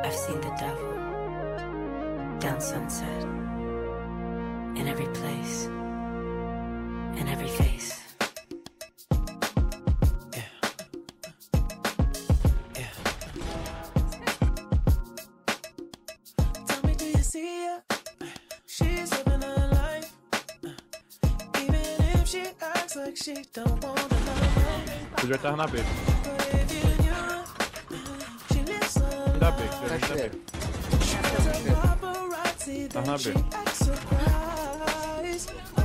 I've seen the devil down Sunset, in every place, in every face. Tell me, do you see her? She's living her life. Even if she acts like she don't want to love. Tu já tava na B. But if you knew, she lives her Ainda bem, life. ainda bem. There's a paparazzi Tá na that B. she acts surprised. Oh,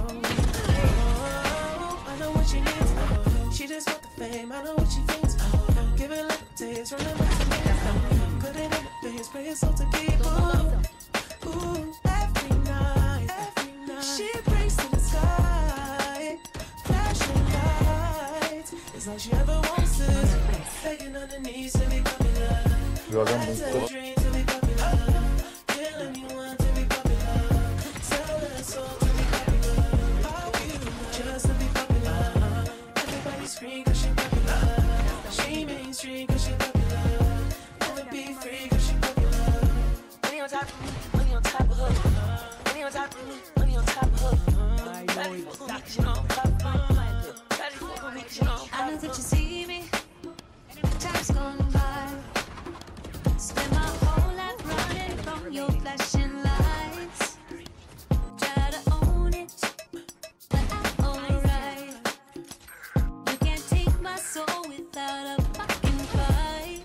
I know what she needs. She just want the fame. I know what she thinks. Give it like a taste, run it back to me. Put it in the face, pray it's all to keep. Ooh, every night, she prays to the sky. Flashing lights, it's all she ever wants is begging on her knees to be popular. Joga That's her muito. dream to be popular. Kill anyone to be popular. Sell her soul to be popular. How you just to be popular? Everybody scream 'cause she popular. She mainstream 'cause she popular. Never be free 'cause she popular. Money on top of me, money on top of her. Money on top of me, money on top of her. Daddy fuck with me 'cause you know I'm popular. Daddy fuck with me 'cause you know I'm I know that popular. you see me. Time's gone by. Spend my whole life running from your flashing lights. Try to own it, but I'm alright. You can't take my soul without a fucking fight.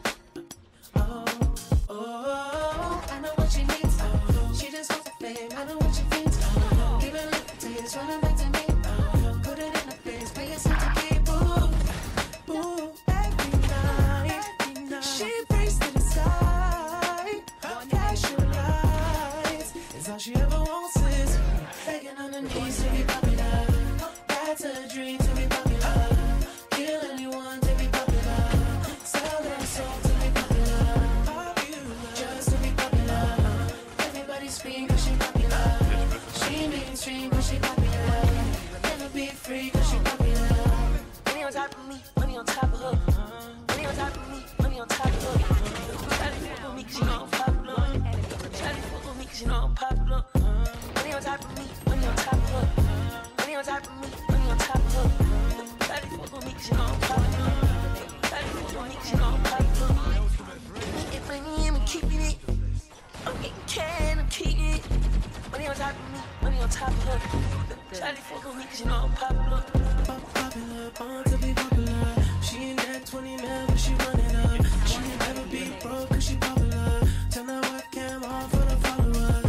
Oh, I know what she needs. She just wants the fame. I know what she thinks. Give it like a taste, run it back to me. Put it in the face, pay yourself to keep. Ooh, every night, she prays to the sky. Flashing lights, it's all she ever wants is begging on her knees to be popular. That's her dream to be popular. Kill anyone to be popular. Sell their soul to be popular. Just to be popular. Everybody scream 'cause she popular. She mainstream 'cause she popular. Never be free 'cause she popular. Money on top of me, money on top of her. Money on top of me, money on top of her. Shawty fuck with me 'cause you know I'm popular. Shawty fuck with me 'cause you know I'm popular. Money on top of me, money on top of her. Money on top of me, money on top of her. Shawty fuck with me 'cause you know I'm popular. Shawty fuck with me 'cause you know I'm popular. Getting money and I'm keeping it. I'm getting can, I'm keeping it. Money on top of me, money on top of her. Shawty fuck with me 'cause you know I'm popular. Popular, born to be popular. She ain't got 20 mil, but she running up. She ain't never be broke 'cause she popular. Turn that webcam on for the followers.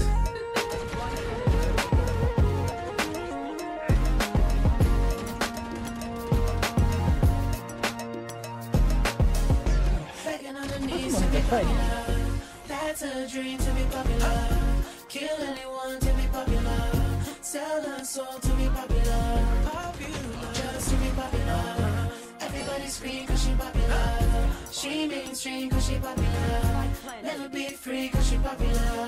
Begging on her knees to be popular. That's her dream to be popular. Kill anyone to be popular. Sell her soul to be popular. Just to be popular. Everybody scream 'cause she popular. She mainstream 'cause she popular. Never be free 'cause she popular.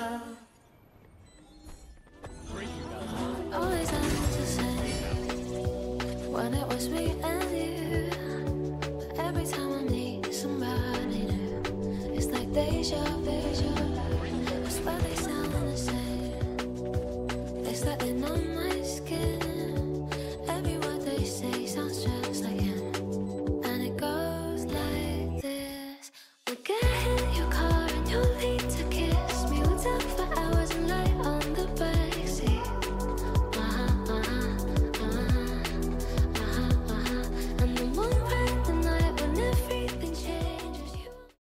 Always had to say when it was me and you. But every time I need somebody new, it's like deja vu. I swear they sound the same. It's like they're on my skin. Every word they say sounds just like him. And it goes like this. We're getting